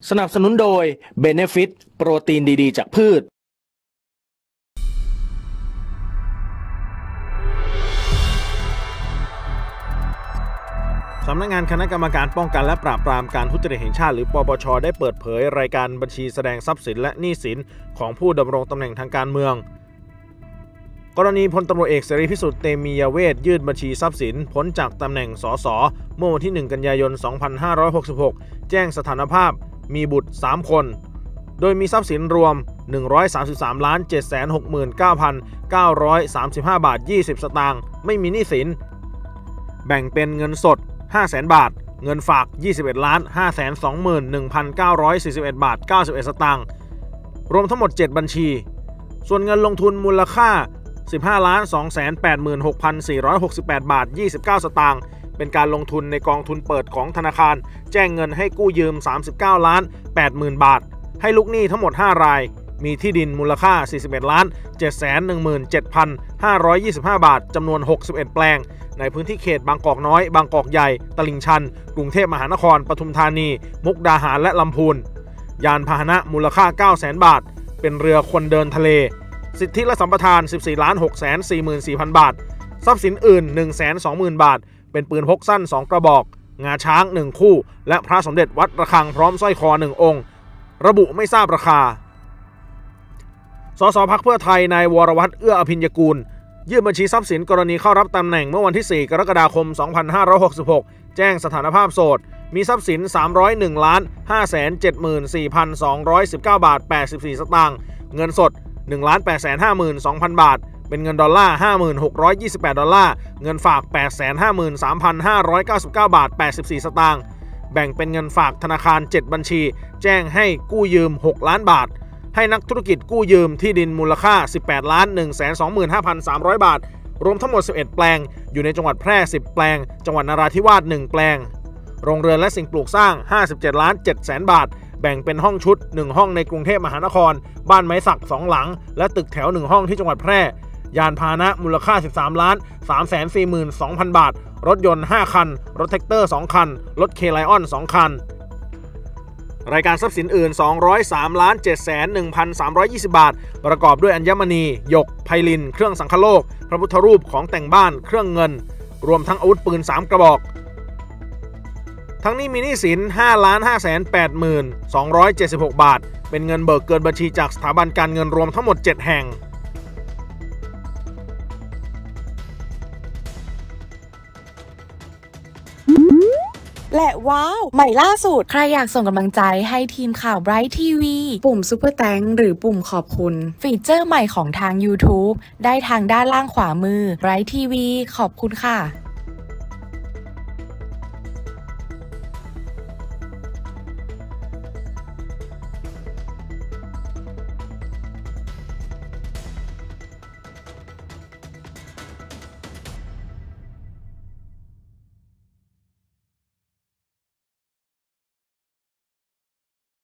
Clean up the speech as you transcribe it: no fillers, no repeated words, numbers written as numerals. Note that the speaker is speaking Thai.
สนับสนุนโดย Benefit โปรตีนดีๆจากพืชสำนักงานคณะกรรมการป้องกันและปราบปรามการทุจริตแห่งชาติหรือปปช.ได้เปิดเผยรายการบัญชีแสดงทรัพย์สินและหนี้สินของผู้ดำรงตำแหน่งทางการเมืองกรณีพลตำรวจเอกเสรีพิสุทธิ์เตมียเวทยื่นบัญชีทรัพย์สินพ้นจากตำแหน่งสสเมื่อวันที่1 กันยายน 2566 แจ้งสถานภาพมีบุตร3คนโดยมีทรัพย์สินรวม 133,769,935 บาท 20 สตางค์ไม่มีหนี้สินแบ่งเป็นเงินสด 500,000 บาทเงินฝาก 21,521,941 บาท 91 สตางค์รวมทั้งหมด7บัญชีส่วนเงินลงทุนมูลค่า 15,286,468 บาท 29 สตางค์เป็นการลงทุนในกองทุนเปิดของธนาคารแจ้งเงินให้กู้ยืม 39,80,000 บาทให้ลูกหนี้ทั้งหมด5รายมีที่ดินมูลค่า 41,717,525 บาทจำนวน61แปลงในพื้นที่เขตบางกอกน้อยบางกอกใหญ่ตลิ่งชันกรุงเทพมหานครปทุมธานีมุกดาหารและลำพูนยานพาหนะมูลค่า 900,000 บาทเป็นเรือคนเดินทะเลสิทธิและสัมปทาน 14,644,000 บาททรัพย์สินอื่น 120,000 บาทเป็นปืนพกสั้น2กระบอกงาช้าง1คู่และพระสมเด็จวัดระฆังพร้อมสร้อยคอ1องค์ระบุไม่ทราบราคาสสพรรคเพื่อไทยนายวรวัฒน์เอื้ออภิญญกูลยื่นบัญชีทรัพย์สินกรณีเข้ารับตำแหน่งเมื่อวันที่4 กรกฎาคม 2566 แจ้งสถานภาพโสดมีทรัพย์สิน 301,574,219 บาท 84 สตางค์เงินสด 1,852,000 บาทเป็นเงินดอลลาร์ 5,628 ดอลลาร์เงินฝาก 853,599 บาท 84 สตางค์แบ่งเป็นเงินฝากธนาคาร7บัญชีแจ้งให้กู้ยืม6ล้านบาทให้นักธุรกิจกู้ยืมที่ดินมูลค่า 18,125,300 บาทรวมทั้งหมด11แปลงอยู่ในจังหวัดแพร่10แปลงจังหวัดนราธิวาส1แปลงโรงเรือนและสิ่งปลูกสร้าง 57,700,000 บาทแบ่งเป็นห้องชุด1ห้องในกรุงเทพมหานครบ้านไม้สัก2หลังและตึกแถว1ห้องที่จังหวัดแพร่ยานพาหนะมูลค่า 13,342,000 บาทรถยนต์5คันรถแท็กเตอร์2คันรถเคไลออน2คันรายการทรัพย์สินอื่น 203,701,320 บาทประกอบด้วยอัญมณีหยกไพลินเครื่องสังคโลกพระพุทธรูปของแต่งบ้านเครื่องเงินรวมทั้งอาวุธปืน3กระบอกทั้งนี้มีหนี้สิน 5,580,276 บาทเป็นเงินเบิกเกินบัญชีจากสถาบันการเงินรวมทั้งหมด7แห่งและว้าวใหม่ล่าสุดใครอยากส่งกำลังใจให้ทีมข่าว Bright TV ปุ่มซุปเปอร์แตงหรือปุ่มขอบคุณฟีเจอร์ใหม่ของทาง YouTube ได้ทางด้านล่างขวามือ Bright TV ขอบคุณค่ะ